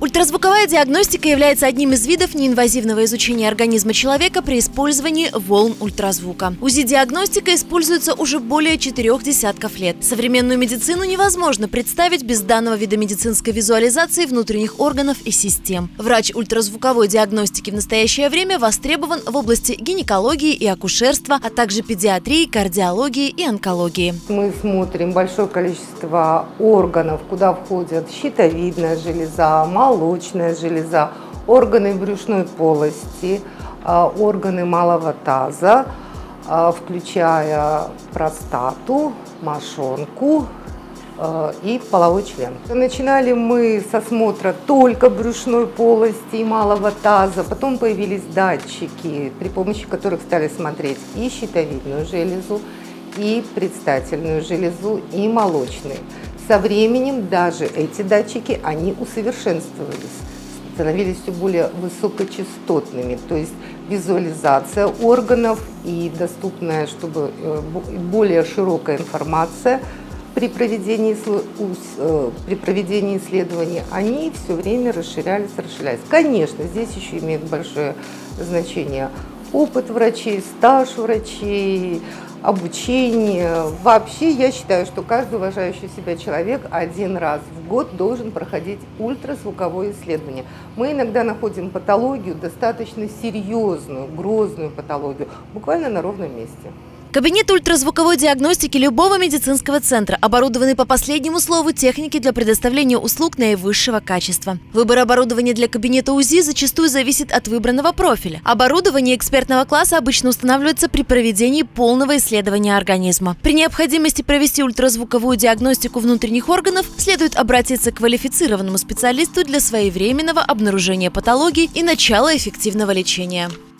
Ультразвуковая диагностика является одним из видов неинвазивного изучения организма человека при использовании волн ультразвука. УЗИ-диагностика используется уже более 4 десятков лет. Современную медицину невозможно представить без данного вида медицинской визуализации внутренних органов и систем. Врач ультразвуковой диагностики в настоящее время востребован в области гинекологии и акушерства, а также педиатрии, кардиологии и онкологии. Мы смотрим большое количество органов, куда входят щитовидная железа, молочная железа, органы брюшной полости, органы малого таза, включая простату, мошонку и половой член. Начинали мы с осмотра только брюшной полости и малого таза, потом появились датчики, при помощи которых стали смотреть и щитовидную железу, и предстательную железу, и молочные. Со временем даже эти датчики, они усовершенствовались, становились все более высокочастотными, то есть визуализация органов и доступная, чтобы более широкая информация при проведении исследований, они все время расширялись. Конечно, здесь еще имеет большое значение опыт врачей, стаж врачей, обучение. Вообще, я считаю, что каждый уважающий себя человек один раз в год должен проходить ультразвуковое исследование. Мы иногда находим патологию, достаточно серьезную, грозную патологию, буквально на ровном месте. Кабинет ультразвуковой диагностики любого медицинского центра оборудованы по последнему слову техники для предоставления услуг наивысшего качества. Выбор оборудования для кабинета УЗИ зачастую зависит от выбранного профиля. Оборудование экспертного класса обычно устанавливается при проведении полного исследования организма. При необходимости провести ультразвуковую диагностику внутренних органов следует обратиться к квалифицированному специалисту для своевременного обнаружения патологий и начала эффективного лечения.